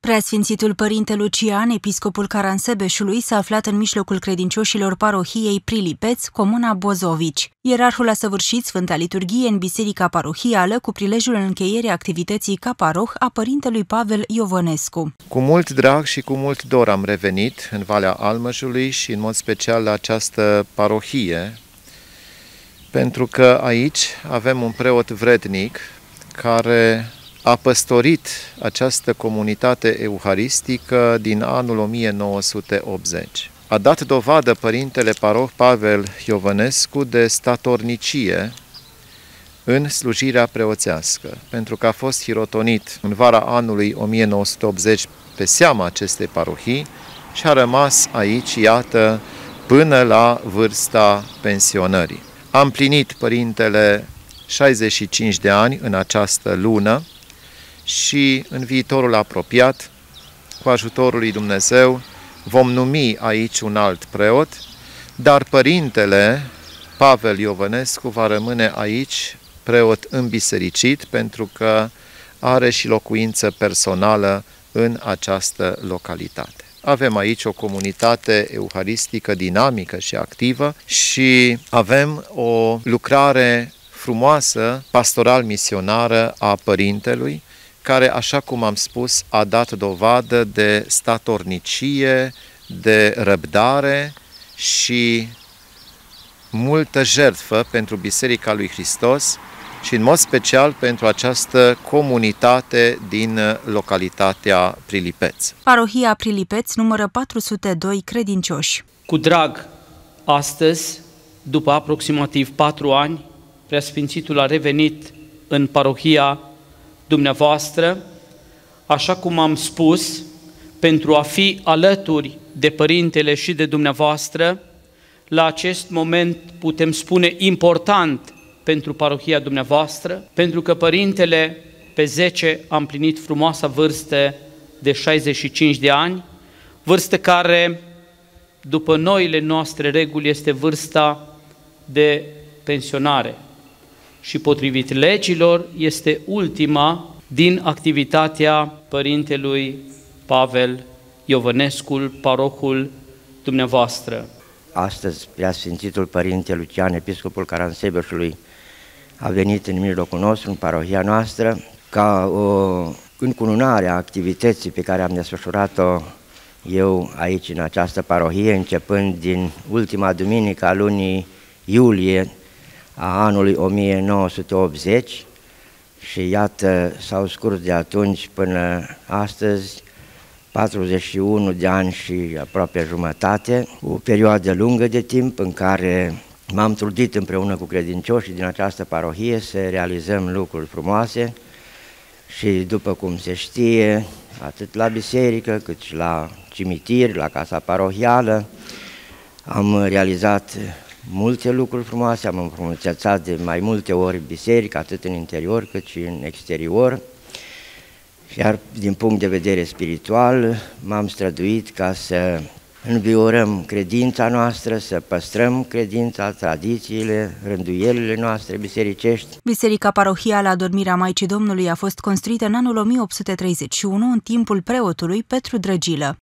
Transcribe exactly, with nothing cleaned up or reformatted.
Preasfințitul Părinte Lucian, episcopul Caransebeșului, s-a aflat în mijlocul credincioșilor parohiei Prilipeț, comuna Bozovici. Ierarhul a săvârșit Sfânta Liturghie în biserica parohială cu prilejul încheierii activității ca paroh a părintelui Pavel Iovănescu. Cu mult drag și cu mult dor am revenit în Valea Almăjului și în mod special la această parohie, pentru că aici avem un preot vrednic care a păstorit această comunitate euharistică din anul o mie nouă sute optzeci. A dat dovadă Părintele Paroh Pavel Iovănescu de statornicie în slujirea preoțească, pentru că a fost hirotonit în vara anului o mie nouă sute optzeci pe seama acestei parohii și a rămas aici, iată, până la vârsta pensionării. A împlinit Părintele șaizeci și cinci de ani în această lună și în viitorul apropiat, cu ajutorul lui Dumnezeu, vom numi aici un alt preot, dar Părintele Pavel Iovănescu va rămâne aici preot înbisericit, pentru că are și locuință personală în această localitate. Avem aici o comunitate euharistică dinamică și activă și avem o lucrare frumoasă, pastoral-misionară a Părintelui, care, așa cum am spus, a dat dovadă de statornicie, de răbdare și multă jertfă pentru Biserica lui Hristos și, în mod special, pentru această comunitate din localitatea Prilipeț. Parohia Prilipeț numără patru sute doi credincioși. Cu drag, astăzi, după aproximativ patru ani, Preasfințitul a revenit în parohia dumneavoastră, așa cum am spus, pentru a fi alături de Părintele și de dumneavoastră, la acest moment putem spune important pentru parohia dumneavoastră, pentru că Părintele pe zece a împlinit frumoasa vârstă de șaizeci și cinci de ani, vârstă care, după noile noastre reguli, este vârsta de pensionare și, potrivit legilor, este ultima din activitatea Părintelui Pavel Iovănescu, parohul dumneavoastră. Astăzi, Preasfințitul Părinte Lucian, episcopul Caransebeșului, a venit în mijlocul nostru, în parohia noastră, ca o încununare a activității pe care am desfășurat-o eu aici, în această parohie, începând din ultima duminică a lunii iulie a anului o mie nouă sute optzeci și iată, s-au scurs de atunci până astăzi patruzeci și unu de ani și aproape jumătate, o perioadă lungă de timp în care m-am trudit împreună cu credincioșii din această parohie să realizăm lucruri frumoase și, după cum se știe, atât la biserică cât și la cimitir, la casa parohială, am realizat multe lucruri frumoase, am înfrumusețat de mai multe ori biserica, atât în interior cât și în exterior. Iar din punct de vedere spiritual m-am străduit ca să înviorăm credința noastră, să păstrăm credința, tradițiile, rânduielile noastre bisericești. Biserica parohială Adormirea Maicii Domnului a fost construită în anul o mie opt sute treizeci și unu în timpul preotului Petru Drăgilă.